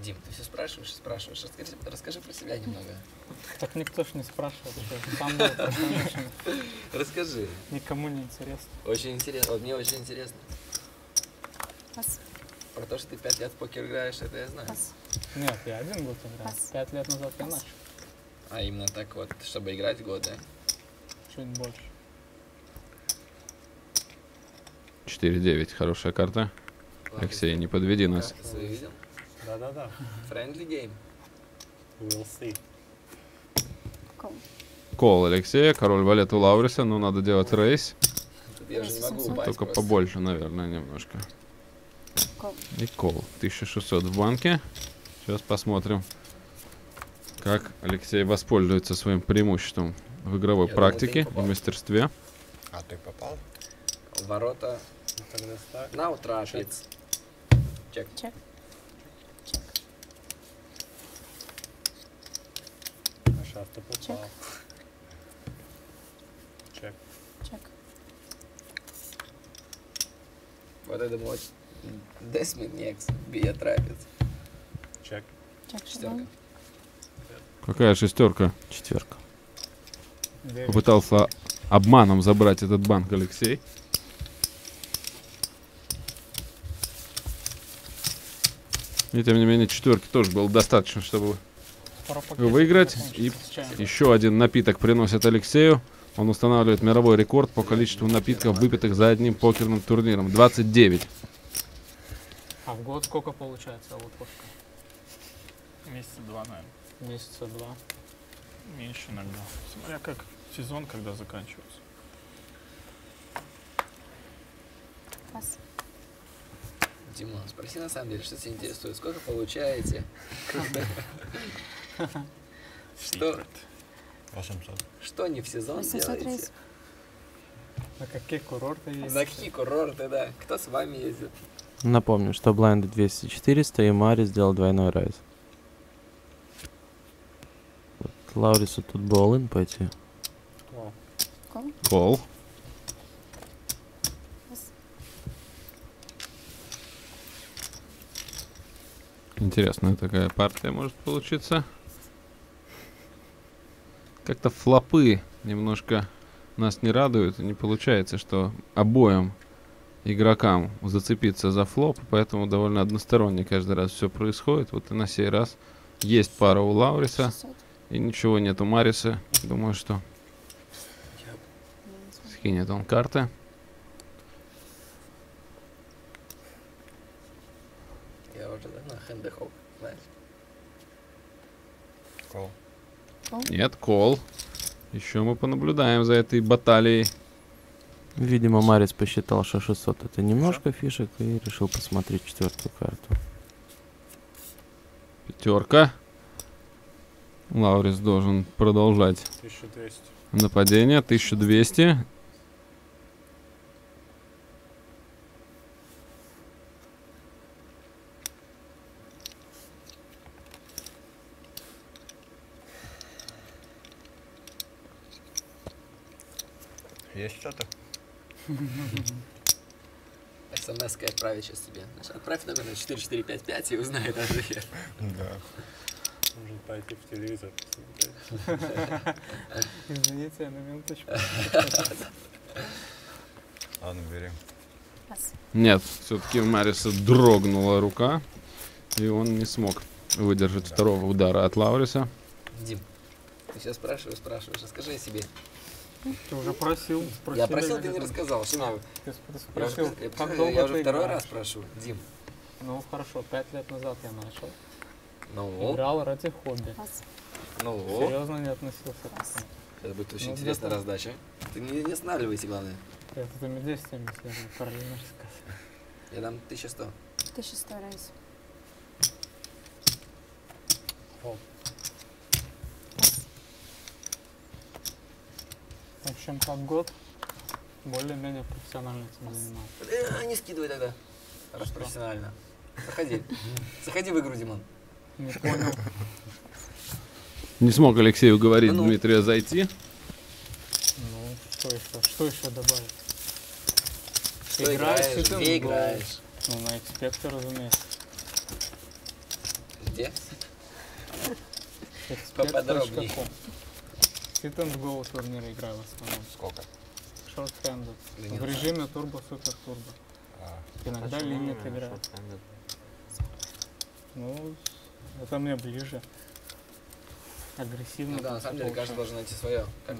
Дим, ты все спрашиваешь и спрашиваешь. Расскажи про себя немного. Так никто ж не спрашивает, что сам был профессиональным. Расскажи. Никому не интересно. Очень интересно. Вот мне очень интересно. Пас. Про то, что ты 5 лет в покер играешь, это я знаю. Пас. Нет, я 1 год играл. Пас. 5 лет назад я начал. А именно так вот, чтобы играть год, да? Чуть больше. 4-9, хорошая карта. Алексей, не подведи нас. Ты свою видел? Да-да-да. Friendly game. We'll see. Кол. Кол Алексея, король валет у Лауриса, но надо делать рейс. Тут я уже не могу 800. упасть Только просто. побольше, наверное, немножко. Кол. И кол. 1600 в банке. Сейчас посмотрим, как Алексей воспользуется своим преимуществом в игровой Я думал, ты практике не и попал. мастерстве. А ты попал? Ворота. Ну, тогда ставь. На утрашец. Чек. Чек. Чек. А сейчас ты попал. Чек. Чек. Вот это мой Десминекс. Бия трапец. Чек. Чек. Шестерка. Какая шестерка? Четверка. 9. Попытался обманом забрать этот банк Алексей. И тем не менее четверки тоже было достаточно, чтобы выиграть. И еще один напиток приносит Алексею. Он устанавливает мировой рекорд по количеству напитков, выпитых за одним покерным турниром. 29. А в год сколько получается лутошка? Месяца 2, наверное. Месяца 2. Меньше иногда. Смотря как сезон, когда заканчивается. Пас. Димон, спроси на самом деле, что тебя интересует? Сколько получаете? Что? Secret. 800. Что не в сезон 800 делаете? рейс. На какие курорты ездите? На какие курорты, да? Кто с вами ездит? Напомню, что блайнды 200-400 и Мари сделал двойной райз. Вот Лаурису тут бы all-in пойти. О, Кол. Кол. Пас. Интересная такая партия может получиться. Как-то флопы немножко нас не радуют. Не получается, что обоим игрокам зацепиться за флоп, поэтому довольно односторонне каждый раз все происходит. Вот и на сей раз есть пара у Лауриса, 600. и ничего нет у Мариса. Думаю, что скинет он карты. Я уже давно хэндехоп, знаешь. кол. Нет, кол. Еще мы понаблюдаем за этой баталией. Видимо, Марис посчитал, что 600 это немножко фишек и решил посмотреть четвертую карту. Пятерка. Лаурис должен продолжать 1200. нападение. 1200. Есть что-то? СМС-кой отправить сейчас тебе. Значит, отправь номер на 4455 и узнай ответ. Да. Может пойти в телевизор посмотреть. Извините, я на минуточку. Ладно, бери. Пас. Нет, все-таки у Мариса дрогнула рука, и он не смог выдержать второго удара от Лауриса. Дим, ты сейчас спрашиваешь, расскажи о себе. Ты уже просил. Я просил, спросили, ты не где рассказал. Что мне? Ты Я спросил, уже, как долго я ты уже второй играешь? раз прошу. Дим, Ну хорошо, 5 лет назад я начал. ну, Играл ради хобби. Пас. ну, Серьезно не относился к Пас. этому. это будет очень Ну, интересная где-то- раздача. Ты не останавливайся, главное. Я тут ими действиями связан, параллельно рассказываю. Я дам 1100. 1100 рейс. В общем, как год более-менее профессионально этим занимаюсь. Не скидывай тогда. Раз профессионально. Заходи. Заходи в игру, Димон. Не понял. Не смог Алексей уговорить Ну. Дмитрия зайти. Ну, что еще добавить? Что Играешь, играешь? и ты Где гол. играешь? Ну, на экспекте, разумеется. Где? Expert.com. Sit and Go турниры играю в основном. Сколько? Short-handed. Да не В режиме турбо-супер-турбо. А, Иногда лимит играю. Ну, это мне ближе. Агрессивно. Ну да, на самом деле каждый должен найти свое. Как бы.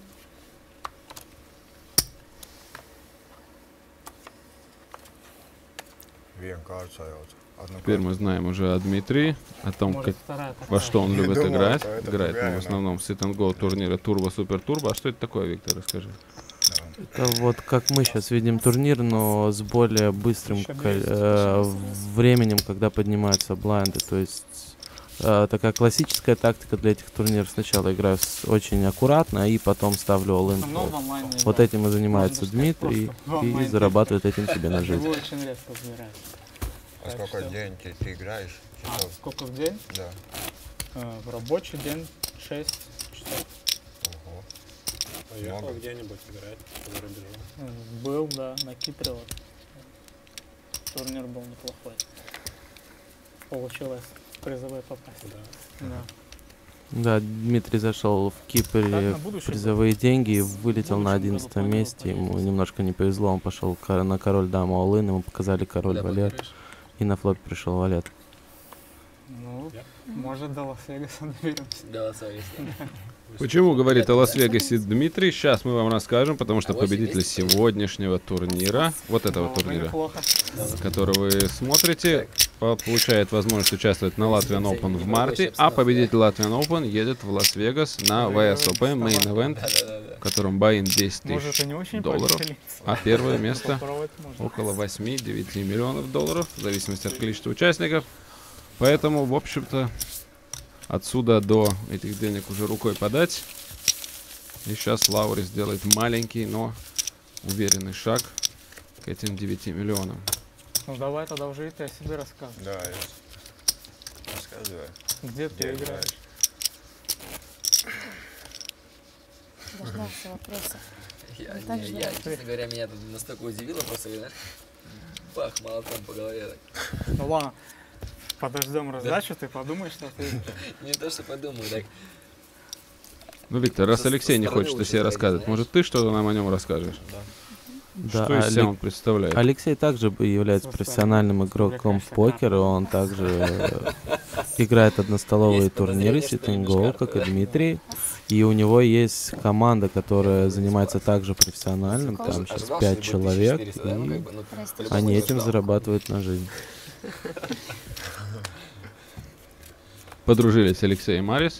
Vien kārtsājot. Теперь мы знаем уже о Дмитрии, о том, Может, как, вторая во такая. что он любит Думаю, играть. это Играет он в реально. основном Sit and Go турниры Turbo, Super Turbo. А что это такое, Виктор, расскажи? Это вот как мы сейчас видим турнир, но с более быстрым Ещё 200, временем, когда поднимаются блайнды. То есть такая классическая тактика для этих турниров. Сначала играю очень аккуратно, и потом ставлю В all-in. основном в онлайн Вот играю. этим и занимается Можно сказать, Дмитрий, просто в и онлайн. зарабатывает этим себе на жизнь. Его очень редко выбирают. А Так сколько что- день ты играешь? А, Часов? сколько в день? Да. В рабочий день 6 часов. Ого. Поехал Много. где-нибудь играть за рубежом. Был, да, на Кипре вот. Турнир был неплохой. Получилось в призовые попасть. Да. Да. Да, Дмитрий зашел в Так, Кипре на будущее призовые деньги и вылетел на будущем году 11 планирую месте. Ему поездить. немножко не повезло, он пошел на король дама all-in, ему показали король Куда валет, планируешь? и на флопе пришел валет. Ну, Я? может, до Лас-Вегаса доберемся. Да, совесть. Почему говорит о Лас-Вегасе Дмитрий? Сейчас мы вам расскажем, потому что А 8 победитель месяцев? сегодняшнего турнира, вот этого Да, уже турнира, неплохо. который вы смотрите, получает возможность участвовать на Latvian Open в марте, а победитель Latvian Open едет в Лас-Вегас на VSOP Main Event, Да-да-да. в котором бай-ин 10 Может, тысяч и не очень долларов, повеселиться. а первое место Попробовать можно. около 8-9 миллионов долларов, в зависимости от количества участников. Поэтому, в общем-то, отсюда до этих денег уже рукой подать. И сейчас Лаури сделает маленький, но уверенный шаг к этим 9 миллионам. Ну давай тогда уже и ты о себе рассказывай. Да, я рассказываю. Где ты Где играешь? Дождался вопроса. Я, Ну, так не, же, я, да. честно говоря, меня тут настолько удивило, просто, знаешь, бах, молотком по голове. Так. Ну ладно, подождем раздачу, ты подумай, что ты... Не то, что подумаю, так. Ну, Виктор, раз Со Алексей не стороны хочет о лучше себе сходить, рассказывать, знаешь. может, ты что-то нам о нем расскажешь? Да, Что из себя он представляет? Алексей также является Со профессиональным игроком в покер, и он также играет одностоловые Есть турниры подозрение, что Sit and имеешь Go, карту, как и да? Дмитрий. И у него есть команда, которая занимается также профессиональным, там сейчас Ожидал, 5 что будет человек, 1400, да? Ну, как и бы, ну, Прости. по-любому они не этим ожидал. зарабатывают на жизнь. Подружились Алексей и Марис.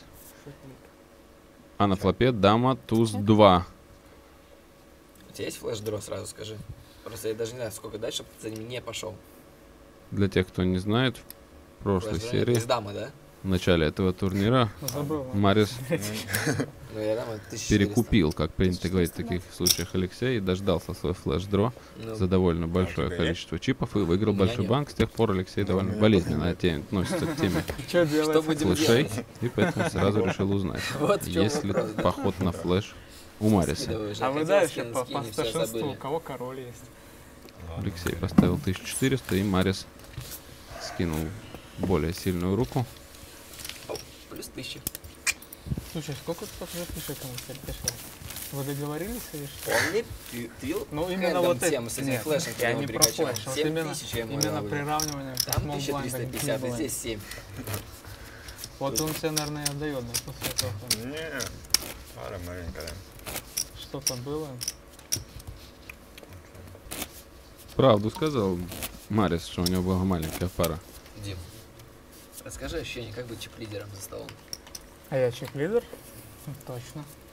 А на флопе дама туз 2. У тебя есть флеш-дро, сразу скажи. Просто я даже не знаю, сколько дать, чтобы ты за ним не пошел. Для тех, кто не знает, в прошлой серии, Из дамы, да? в начале этого турнира, Забыл. Марис Ну, я дама 1400. перекупил, как принято говорить в таких случаях, Алексей, и дождался свой флеш-дро Ну, за довольно большое тебя количество чипов и выиграл У меня большой нет. банк. С тех пор Алексей довольно болезненно относится к теме Что что делать? будем флешей, делать? и поэтому сразу решил узнать, Вот в чем есть ли вопрос, да? поход на флеш у Мариса. Скидывай уже. А вы Хотел дальше скинуть, по скинь, всё, старшинству, забыли. у кого король есть? Алексей поставил 1400, и Марис скинул более сильную руку. Оп, плюс 1000. Слушай, сколько ты уже фишек ему пришел? Вы договорились или что? Он мне твил Ну именно вот это. тему с этим Нет, флешем, я когда не он про перекачал. флеш, вот 7000 я ему именно дал. приравнивание к Там small blind 1350, не и было. здесь 7. Вот он тебе, наверное, и отдает, да, после этого. Не, пара маленькая. Что-то было. Правду сказал Марис, что у него была маленькая пара. Дим, расскажи ощущение, как быть чип-лидером за столом. А я чек-лидер? Точно.